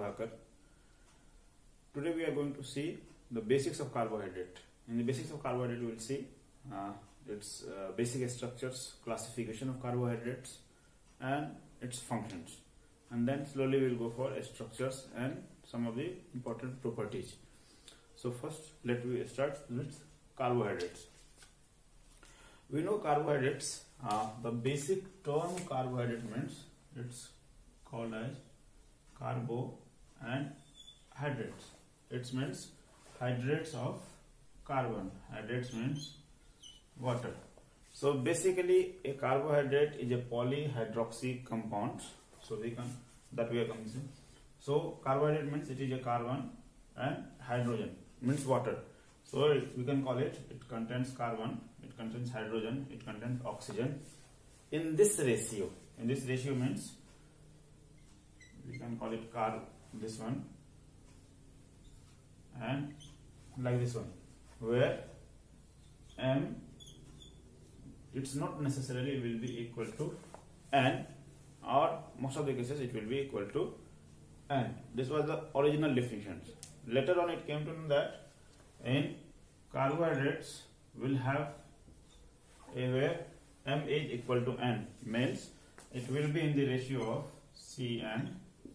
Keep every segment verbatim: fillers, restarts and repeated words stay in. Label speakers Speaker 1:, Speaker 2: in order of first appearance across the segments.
Speaker 1: Prabhakar. Today we are going to see the basics of carbohydrate. In the basics of carbohydrate, we will see uh, its uh, basic structures, classification of carbohydrates, and its functions. And then slowly we will go for structures and some of the important properties. So first, let me start with carbohydrates. We know carbohydrates. Uh, the basic term carbohydrate means it's called as carbo and hydrates. It means hydrates of carbon. Hydrates means water. So basically, a carbohydrate is a polyhydroxy compound. So we can that we are using. So carbohydrate means it is a carbon and hydrogen means water. So we can call it. It contains carbon. It contains hydrogen. It contains oxygen. In this ratio, in this ratio means we can call it car this one and like this one, where M it's not necessarily will be equal to N, or most of the cases it will be equal to N. This was the original definition. Later on it came to know that in carbohydrates will have a where M is equal to N, means it will be in the ratio of C N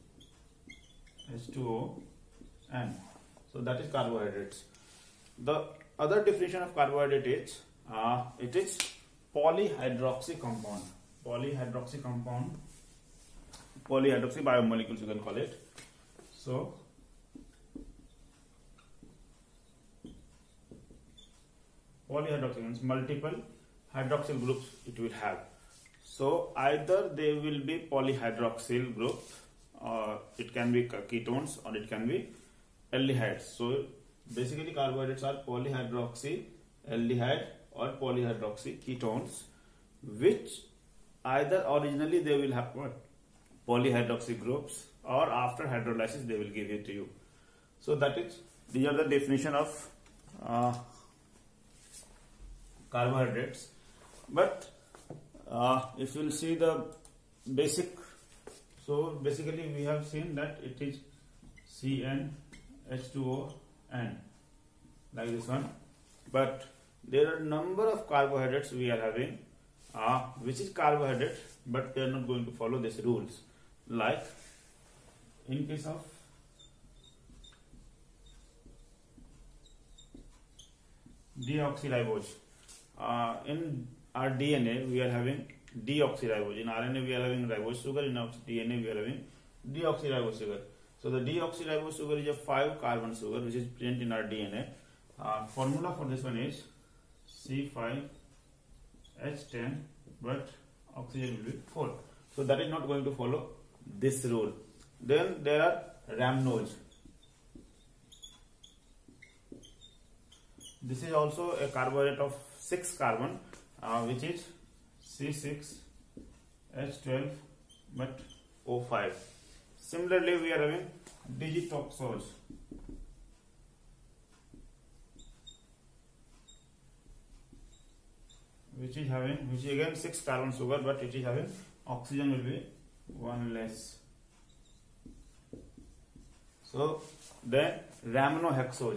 Speaker 1: H two O N. So that is carbohydrates. The other definition of carbohydrate is uh, it is polyhydroxy compound. Polyhydroxy compound, polyhydroxy biomolecules you can call it. So polyhydroxy means multiple hydroxyl groups it will have. So either they will be polyhydroxyl group, or it can be ketones, or it can be aldehydes. So basically carbohydrates are polyhydroxy aldehyde or polyhydroxy ketones, which either originally they will have what? Polyhydroxy groups, or after hydrolysis they will give it to you. So that is, these are the definition of uh, carbohydrates. But uh, if you will see the basic, so basically we have seen that it is C N H two O N like this one. But there are number of carbohydrates we are having, uh, which is carbohydrate, but they are not going to follow these rules. Like in case of deoxyribose, uh, in our D N A we are having deoxyribose. In R N A we are having ribose sugar. In our D N A we are having deoxyribose sugar. So the deoxyribose sugar is a five carbon sugar which is present in our D N A. Uh, formula for this one is C five H ten, but oxygen will be four. So that is not going to follow this rule. Then there are rhamnose. This is also a carbohydrate of six carbon, uh, which is C six H twelve, but O five. Similarly, we are having digitoxose. Which is having, which is again six carbon sugar, but it is having oxygen will be one less. So then rhamnohexose.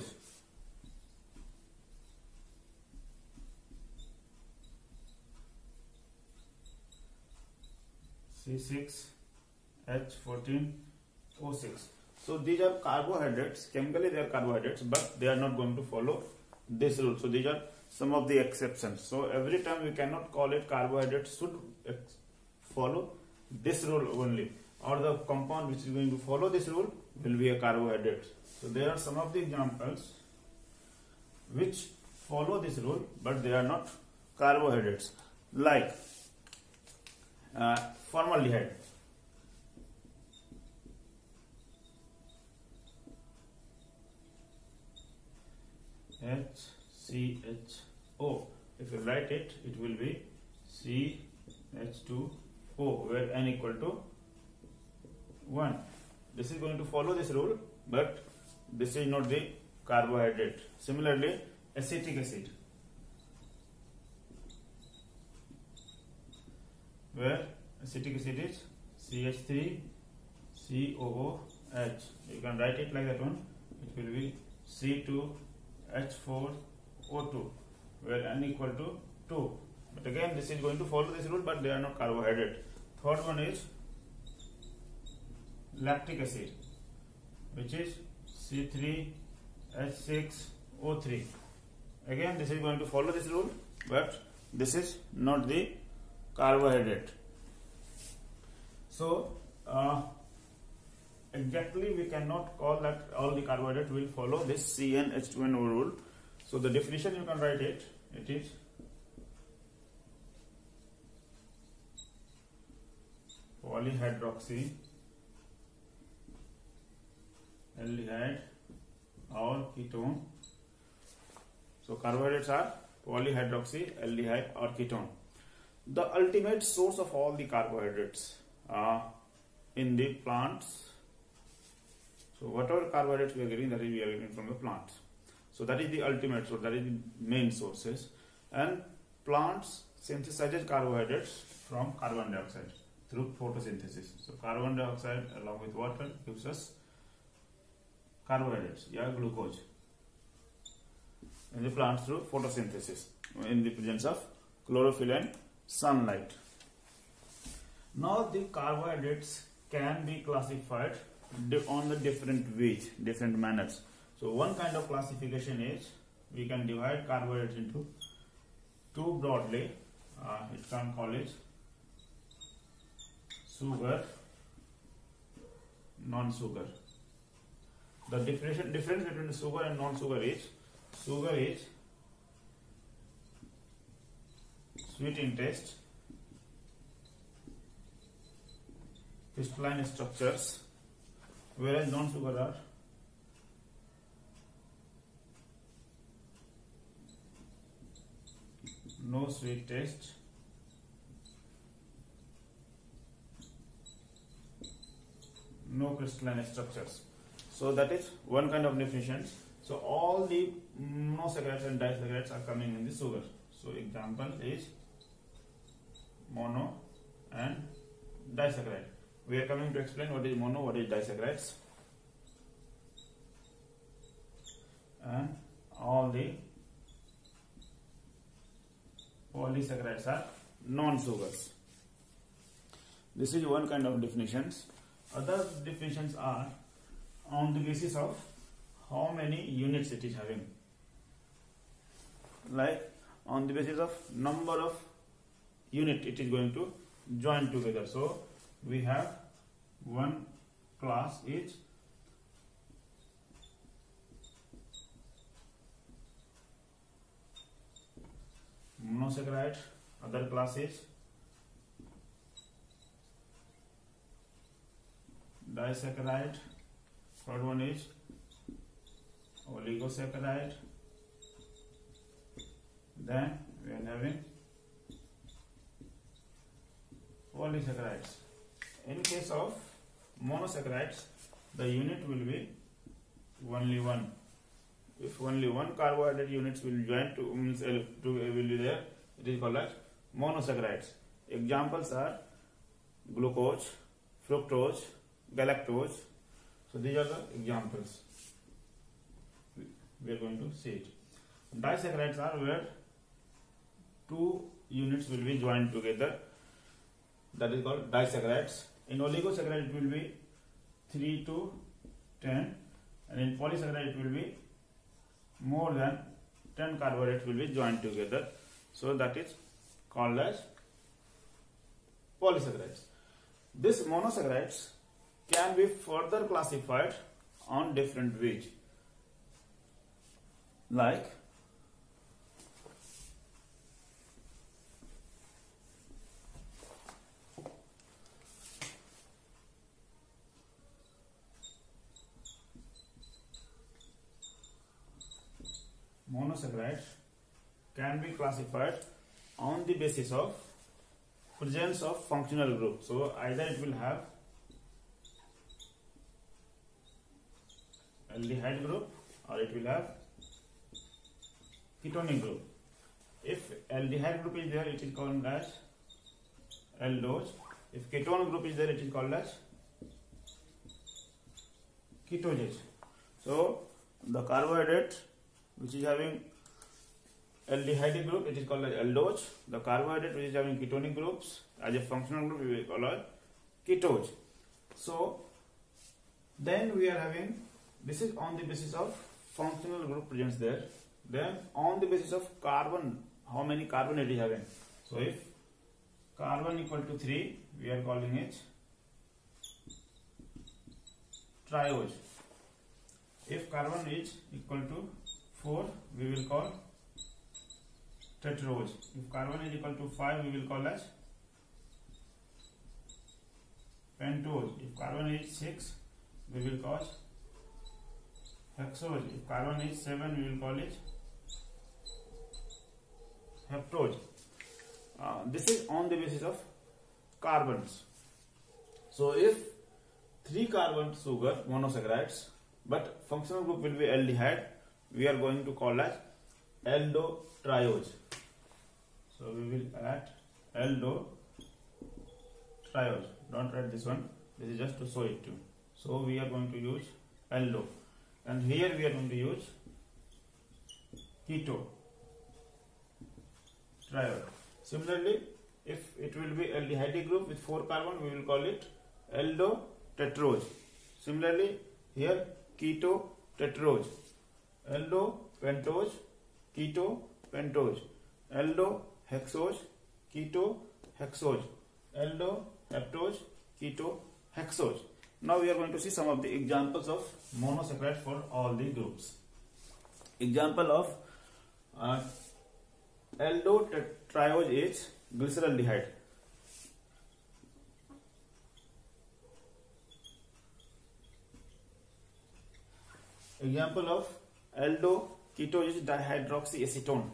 Speaker 1: C six H fourteen O six. So these are carbohydrates. Chemically they are carbohydrates, but they are not going to follow this rule. So these are some of the exceptions. So every time we cannot call it carbohydrate should follow this rule only, or the compound which is going to follow this rule will be a carbohydrate. So there are some of the examples which follow this rule, but they are not carbohydrates, like uh, formaldehyde. H C H O. If you write it, it will be C H two O, where N equal to one. This is going to follow this rule, but this is not the carbohydrate. Similarly, acetic acid, where acetic acid is C H three C O O H. You can write it like that one. It will be C two H four O two, where N equal to two. But again, this is going to follow this rule, but they are not carbohydrate. Third one is lactic acid, which is C three H six O three. Again, this is going to follow this rule, but this is not the carbohydrate. So, uh, exactly we cannot call that all the carbohydrate will follow this C N H two N O rule. So, the definition you can write it, it is polyhydroxy aldehyde or ketone. So carbohydrates are polyhydroxy aldehyde or ketone. The ultimate source of all the carbohydrates uh, in the plants. So whatever carbohydrates we are getting, that is we are getting from the plants. So that is the ultimate source, that is the main sources. And plants synthesize carbohydrates from carbon dioxide through photosynthesis. So carbon dioxide along with water gives us carbohydrates, yeah, glucose in the plants through photosynthesis in the presence of chlorophyll and sunlight. Now the carbohydrates can be classified on the different ways, different manners. So one kind of classification is we can divide carbohydrates into two broadly. Uh, it can call it sugar, non-sugar. The difference difference between sugar and non-sugar is sugar is sweet in taste, crystalline structures, whereas non-sugar are no sweet taste, no crystalline structures. So that is one kind of definition. So all the monosaccharides and disaccharides are coming in the sugar. So example is mono and disaccharide. We are coming to explain what is mono, what is disaccharides, and all the polysaccharides are non-sugars. This is one kind of definitions. Other definitions are on the basis of how many units it is having, like on the basis of number of unit it is going to join together. So we have one class is monosaccharide, other class is disaccharide, third one is oligosaccharide, then we are having polysaccharides. In case of monosaccharides, the unit will be only one. If only one carbohydrate units will join to, means to will be there, it is called as monosaccharides. Examples are glucose, fructose, galactose. So these are the examples. We are going to see it. Disaccharides are where two units will be joined together. That is called disaccharides. In oligosaccharide it will be three to ten, and in polysaccharide it will be more than ten carbohydrates will be joined together. So that is called as polysaccharides. These monosaccharides can be further classified on different ways, like monosaccharides can be classified on the basis of presence of functional group. So either it will have aldehyde group or it will have ketonic group. If aldehyde group is there, it is called as aldose. If ketone group is there, it is called as ketosis. So the carbohydrate which is having aldehyde group, it is called as aldose. The carbohydrate which is having ketonic groups as a functional group, we will call it ketose. So then we are having, this is on the basis of functional group presents there. Then on the basis of carbon, how many carbon it is having. So if carbon equal to three, we are calling it triose. If carbon is equal to four, we will call tetrose. If carbon is equal to five, we will call as pentose. If carbon is six, we will call hexose. If carbon is seven, we will call it heptose. Uh, this is on the basis of carbons. So if three carbon sugar monosaccharides, but functional group will be aldehyde, we are going to call as aldotriose. So we will add aldotriose. Don't write this one. This is just to show it to. So we are going to use aldo, and here we are going to use keto triose. Similarly, if it will be aldehyde group with four carbon, we will call it aldotetrose. Similarly, here keto tetrose, aldo pentose, keto pentose, aldo hexose, keto hexose, aldo heptose, keto hexose. Now we are going to see some of the examples of monosaccharides for all the groups. Example of uh, aldotriose is glyceraldehyde. Example of aldoketose is dihydroxyacetone.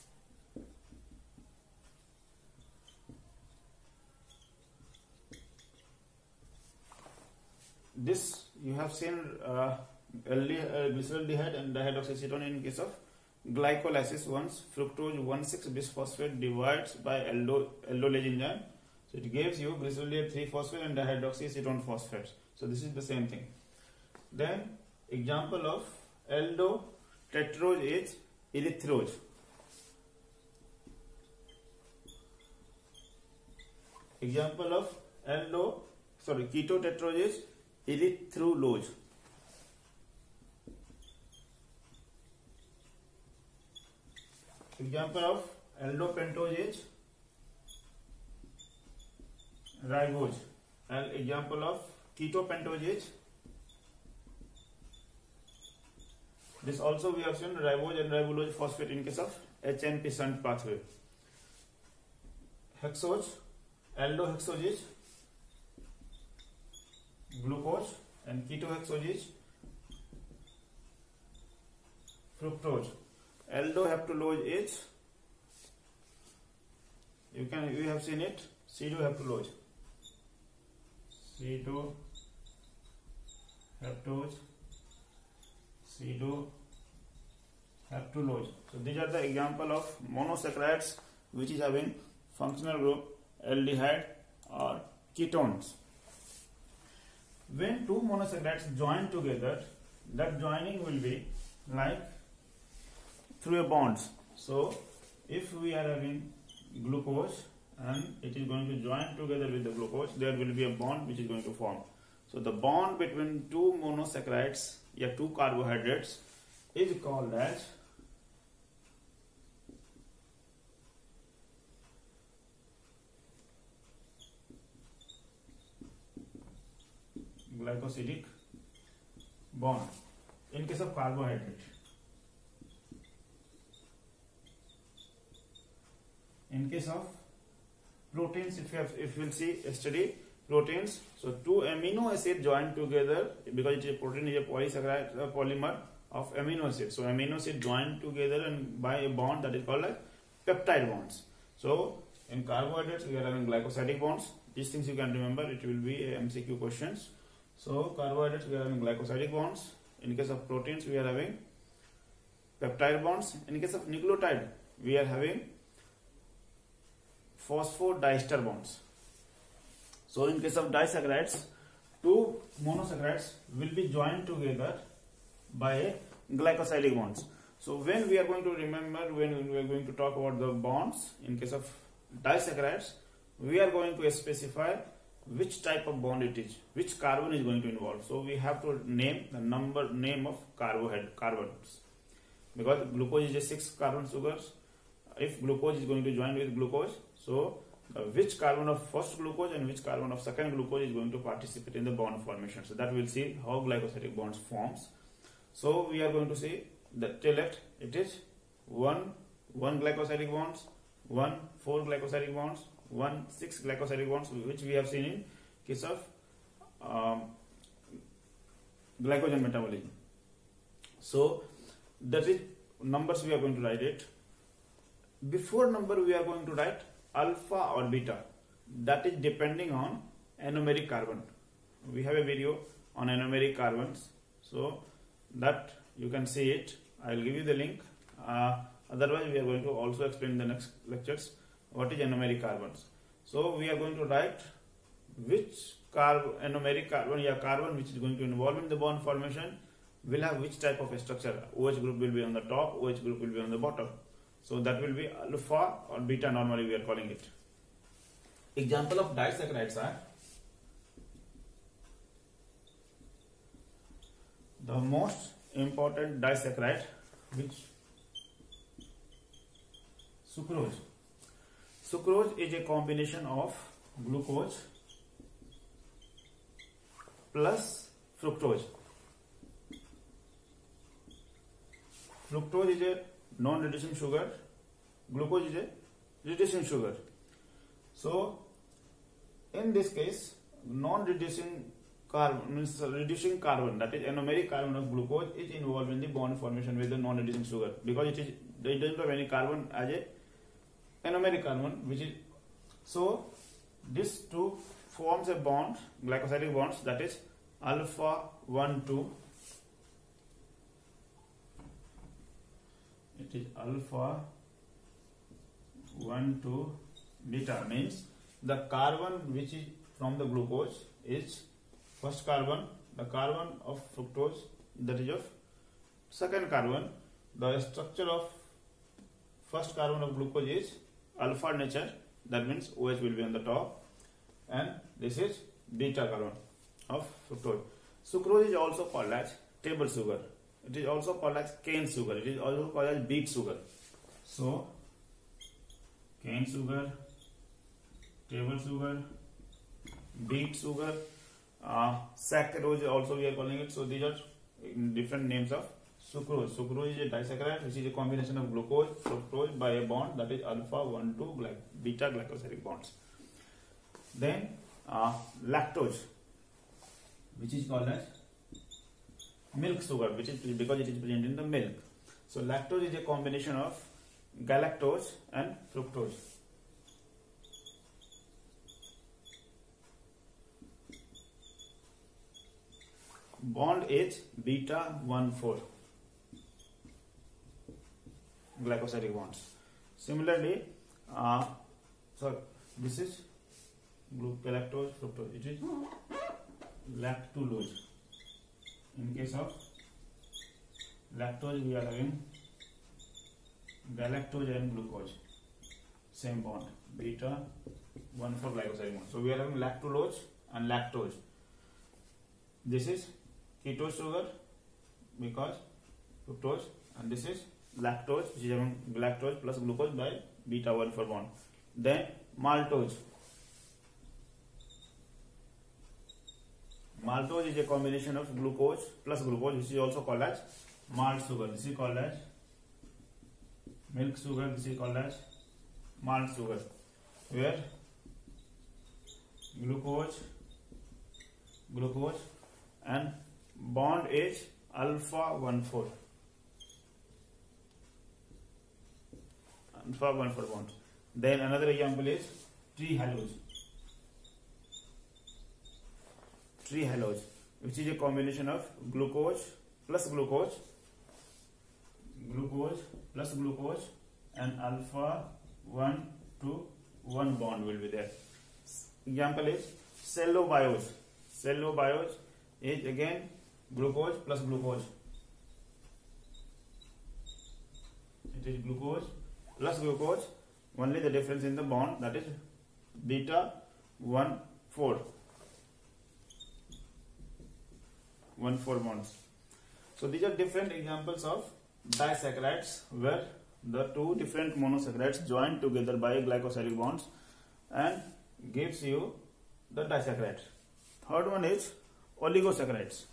Speaker 1: This you have seen uh, glyceraldehyde and dihydroxyacetone in case of glycolysis. Once fructose one six bisphosphate divides by aldo aldolase enzyme, so it gives you glyceraldehyde three phosphate and dihydroxyacetone phosphate. So this is the same thing. Then example of aldotetrose is erythrose. Example of aldo sorry ketotetrose is erythrulose. Example of aldopentose is ribose, and example of ketopentose is this. Also we have seen ribose and ribulose phosphate in case of H N P shunt pathway. Hexose, aldohexose is glucose, and ketohexose is fructose. Aldoheptulose is, you can you have seen it, pseudoheptulose. Pseudoheptose, pseudoheptulose. So these are the example of monosaccharides which is having functional group aldehyde or ketones. When two monosaccharides join together, that joining will be like through a bonds. So if we are having glucose and it is going to join together with the glucose, there will be a bond which is going to form. So the bond between two monosaccharides, yeah, two carbohydrates, is called as glycosidic bond in case of carbohydrate. In case of proteins, if you have, if you will see yesterday, proteins, so two amino acids join together, because it is a protein is a polysaccharide uh, polymer of amino acids. So amino acids join together and by a bond that is called like peptide bonds. So in carbohydrates we are having glycosidic bonds. These things you can remember, it will be a M C Q questions. So carbohydrates we are having glycosidic bonds. In case of proteins we are having peptide bonds. In case of nucleotide we are having phosphodiester bonds. So in case of disaccharides, two monosaccharides will be joined together by a glycosidic bonds. So when we are going to remember, when we are going to talk about the bonds in case of disaccharides, we are going to specify which type of bond it is, which carbon is going to involve. So we have to name the number name of carbohydrate carbons, because glucose is a six carbon sugars. If glucose is going to join with glucose, so uh, which carbon of first glucose and which carbon of second glucose is going to participate in the bond formation. So that we'll see how glycosidic bonds forms. So we are going to see the till left, it is one one glycosidic bonds, one four glycosidic bonds, one six glycosidic bonds, which we have seen in case of um, glycogen metabolism. So that is numbers we are going to write it. Before number we are going to write alpha or beta. That is depending on anomeric carbon. We have a video on anomeric carbons, so that you can see it. I will give you the link. Uh, otherwise we are going to also explain in the next lectures what is anomeric carbons. So we are going to write which carb anomeric carbon, yeah, carbon which is going to involve in the bond formation will have which type of structure. OH group will be on the top, OH group will be on the bottom. So that will be alpha or beta, normally we are calling it. Example of disaccharides are the most important disaccharide, which sucrose. Sucrose is a combination of glucose plus fructose. Fructose is a non-reducing sugar, glucose is a reducing sugar. So in this case, non-reducing carbon means reducing carbon, that is anomeric carbon of glucose, is involved in the bond formation with the non-reducing sugar, because it is it doesn't have any carbon as a anomeric carbon, which is so this two forms a bond, glycosidic bonds, that is alpha one two. It is alpha one two beta, means the carbon which is from the glucose is first carbon, the carbon of fructose that is of second carbon. The structure of first carbon of glucose is alpha nature, that means OH will be on the top, and this is beta carbon of fructose. Sucrose is also called as table sugar. It is also called as cane sugar. It is also called as beet sugar. So cane sugar, table sugar, beet sugar, uh, saccharose also we are calling it. So these are different names of sucrose. Sucrose is a disaccharide which is a combination of glucose, fructose by a bond, that is alpha one two gly beta glycosidic bonds. Then uh, lactose, which is called as milk sugar, which is because it is present in the milk. So lactose is a combination of galactose and fructose. Bond is beta one four glycosidic bonds. Similarly, uh, so this is galactose, fructose. It is lactulose. In case of lactose, we are having galactose and glucose, same bond, beta one four glycosidic bond. So we are having lactulose and lactose. This is ketose sugar because fructose, and this is lactose, which is having galactose plus glucose by beta one four bond. Then maltose. Maltose is a combination of glucose plus glucose, which is also called as malt sugar. This is called as milk sugar. This is called as malt sugar, where glucose, glucose and bond is alpha one four. Alpha one four bond. Then another example is trehalose. Trehalose, which is a combination of glucose plus glucose, glucose plus glucose, and alpha one to one bond will be there. Example is cellobiose. Cellobiose is again glucose plus glucose. It is glucose plus glucose. Only the difference in the bond, that is beta one four. one four bonds. So these are different examples of disaccharides where the two different monosaccharides join together by glycosidic bonds and gives you the disaccharide. Third one is oligosaccharides.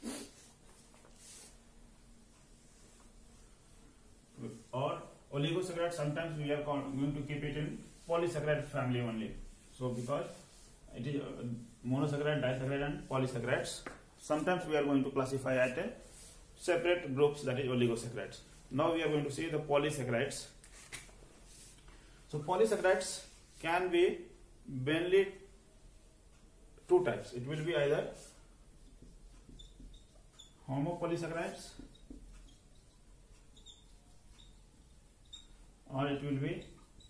Speaker 1: Or oligosaccharides, sometimes we are going to keep it in polysaccharide family only. So because it is monosaccharide, disaccharide and polysaccharides, sometimes we are going to classify at a separate groups, that is oligosaccharides. Now we are going to see the polysaccharides. So polysaccharides can be mainly two types. It will be either homopolysaccharides or it will be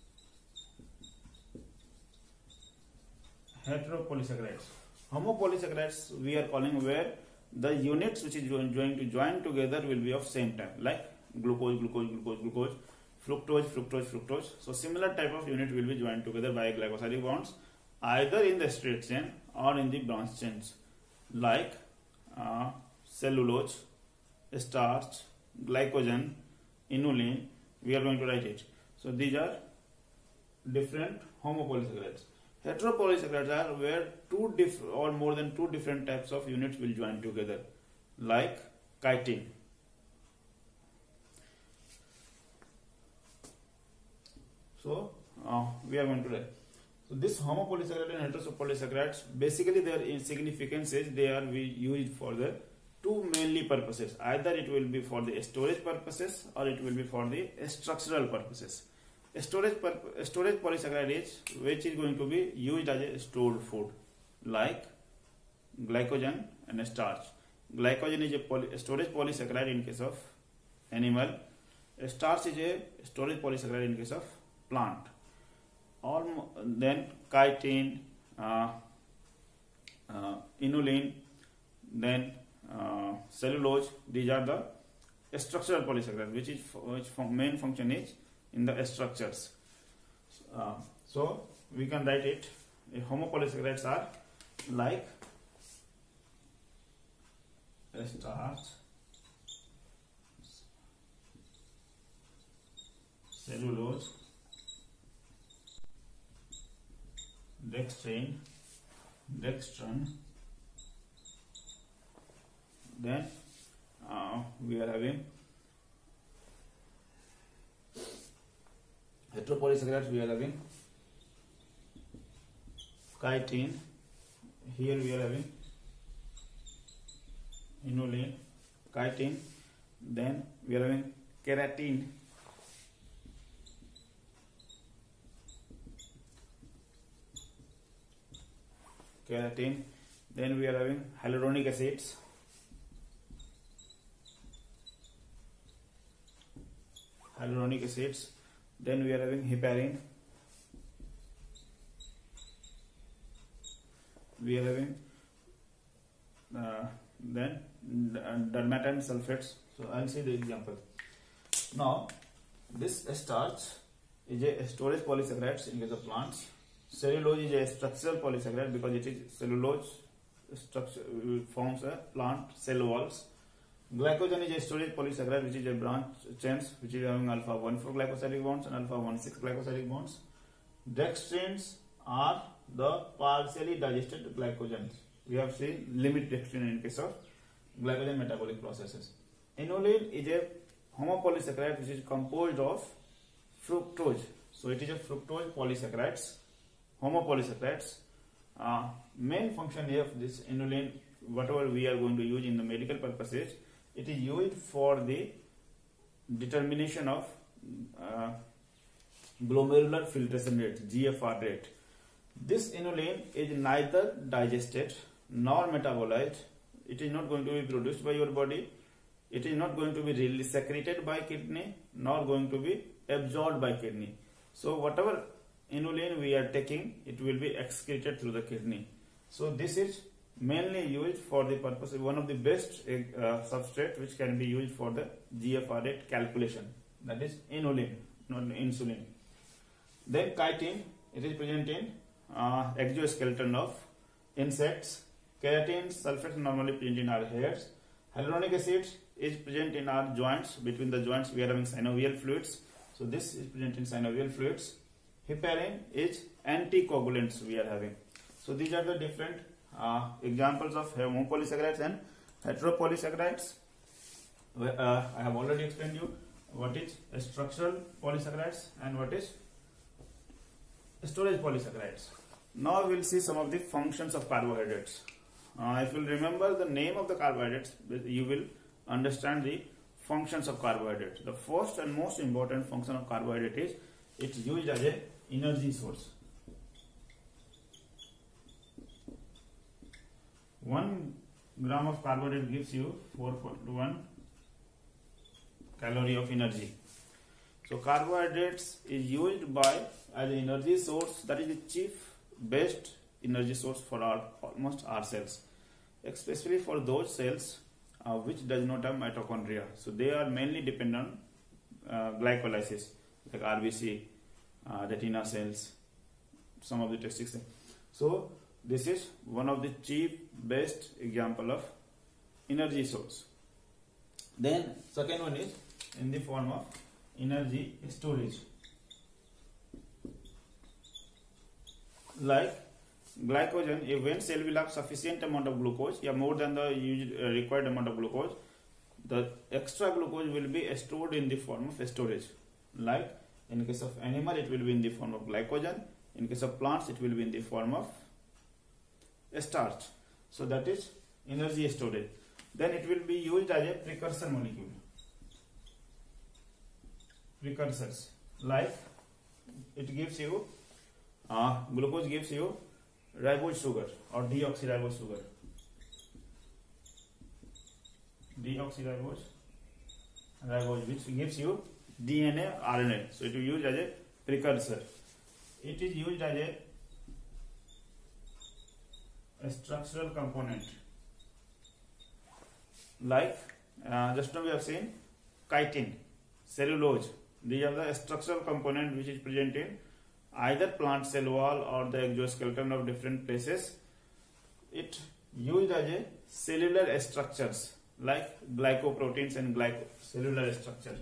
Speaker 1: heteropolysaccharides. Homopolysaccharides we are calling where the units which is going to join together will be of same type, like glucose, glucose, glucose, glucose, fructose, fructose, fructose. So similar type of unit will be joined together by glycosidic bonds, either in the straight chain or in the branch chains, like uh, cellulose, starch, glycogen, inulin. We are going to write it. So these are different homopolysaccharides. Heteropolysaccharides are where two diff or more than two different types of units will join together, like chitin. So uh, we are going to write. So this homopolysaccharide and heteropolysaccharides, basically their significance is they are we used for the two mainly purposes. Either it will be for the storage purposes or it will be for the structural purposes. Storage storage polysaccharide is which is going to be used as a stored food, like glycogen and starch. Glycogen is a poly, storage polysaccharide in case of animal. Starch is a storage polysaccharide in case of plant. All then chitin, uh, uh, inulin, then uh, cellulose. These are the structural polysaccharides, which is which main function is in the structures. Uh, so we can write it. Homopolysaccharides are like starch, cellulose, dextrin, dextran. Then uh, we are having heteropolysaccharides. We are having chitin. Here we are having inulin, chitin. Then we are having keratin. Keratin. Then we are having hyaluronic acids. Hyaluronic acids. Then we are having heparin. We are having uh, then dermatan sulfates. So I'll see the example. Now this starch is a storage polysaccharide in case of plants. Cellulose is a structural polysaccharide because it is cellulose structure forms a plant cell walls. Glycogen is a storage polysaccharide which is a branch chains which is having alpha one four glycosidic bonds and alpha one six glycosidic bonds. Dextrins are the partially digested glycogens. We have seen limit dextrin in case of glycogen metabolic processes. Inulin is a homopolysaccharide which is composed of fructose. So it is a fructose polysaccharides, homopolysaccharides. Uh, main function of this inulin, whatever we are going to use in the medical purposes, it is used for the determination of uh, glomerular filtration rate, G F R rate. This inulin is neither digested nor metabolized. It is not going to be produced by your body. It is not going to be really secreted by kidney nor going to be absorbed by kidney. So whatever inulin we are taking, it will be excreted through the kidney. So this is mainly used for the purpose, one of the best uh, substrate which can be used for the G F R rate calculation, that is inulin, not insulin. Then chitin, it is present in uh, exoskeleton of insects. Keratin sulfate normally present in our hairs. Hyaluronic acid is present in our joints. Between the joints we are having synovial fluids, so this is present in synovial fluids. Heparin is anticoagulants we are having. So these are the different uh, examples of homopolysaccharides and heteropolysaccharides. Uh, I have already explained you what is structural polysaccharides and what is storage polysaccharides. Now we will see some of the functions of carbohydrates. Uh, if you will remember the name of the carbohydrates, you will understand the functions of carbohydrates. The first and most important function of carbohydrate is it's used as a energy source. One gram of carbohydrate gives you four point one calorie of energy. So carbohydrates is used by as an energy source, that is the chief best energy source for our almost our cells, especially for those cells uh, which does not have mitochondria. So they are mainly dependent on uh, glycolysis, like R B C, uh, retina cells, some of the testic cells. So this is one of the chief best example of energy source. Then second one is in the form of energy storage, like glycogen. If when cell will have sufficient amount of glucose, yeah, more than the used, uh, required amount of glucose, the extra glucose will be stored in the form of storage. Like in case of animal, it will be in the form of glycogen. In case of plants, it will be in the form of starch. So that is energy storage. Then it will be used as a precursor molecule. Precursors, like it gives you uh, glucose gives you ribose sugar or deoxyribose sugar. Deoxyribose ribose, which gives you D N A, R N A. So it is used as a precursor. It is used as a, a structural component. Like uh, just now we have seen chitin, cellulose. These are the structural component which is present in either plant cell wall or the exoskeleton of different places. It used as a cellular structures like glycoproteins and glyco cellular structure.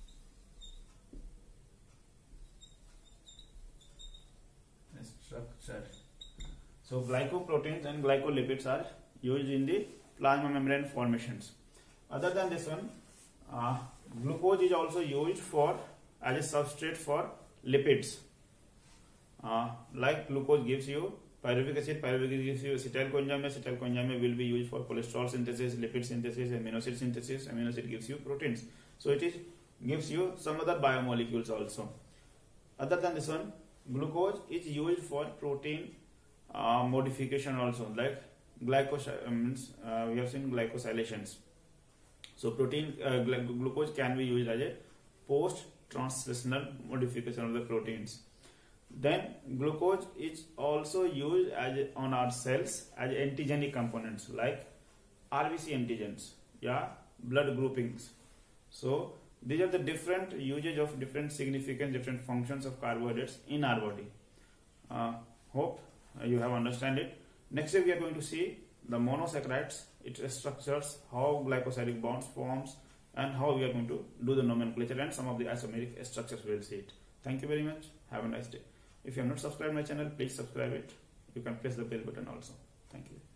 Speaker 1: Structure. So glycoproteins and glycolipids are used in the plasma membrane formations. Other than this one, uh, glucose is also used for as a substrate for lipids. Uh, like glucose gives you pyruvic acid, pyruvic acid gives you acetyl coenzyme, acetyl coenzyme will be used for cholesterol synthesis, lipid synthesis, amino acid synthesis, amino acid gives you proteins. So it is gives you some other biomolecules also. Other than this one, glucose is used for protein uh, modification also, like glycos uh, means uh, we have seen glycosylations. So protein uh, glucose can be used as a post translational modification of the proteins. Then glucose is also used as a, on our cells as antigenic components like R B C antigens, yeah, blood groupings. So these are the different usage of different significant different functions of carbohydrates in our body. Uh, hope uh, you have understand it. Next week we are going to see the monosaccharides, its structures, how glycosidic bonds forms, and how we are going to do the nomenclature and some of the isomeric structures. We will see it. Thank you very much. Have a nice day. If you have not subscribed my channel, please subscribe it. You can press the bell button also. Thank you.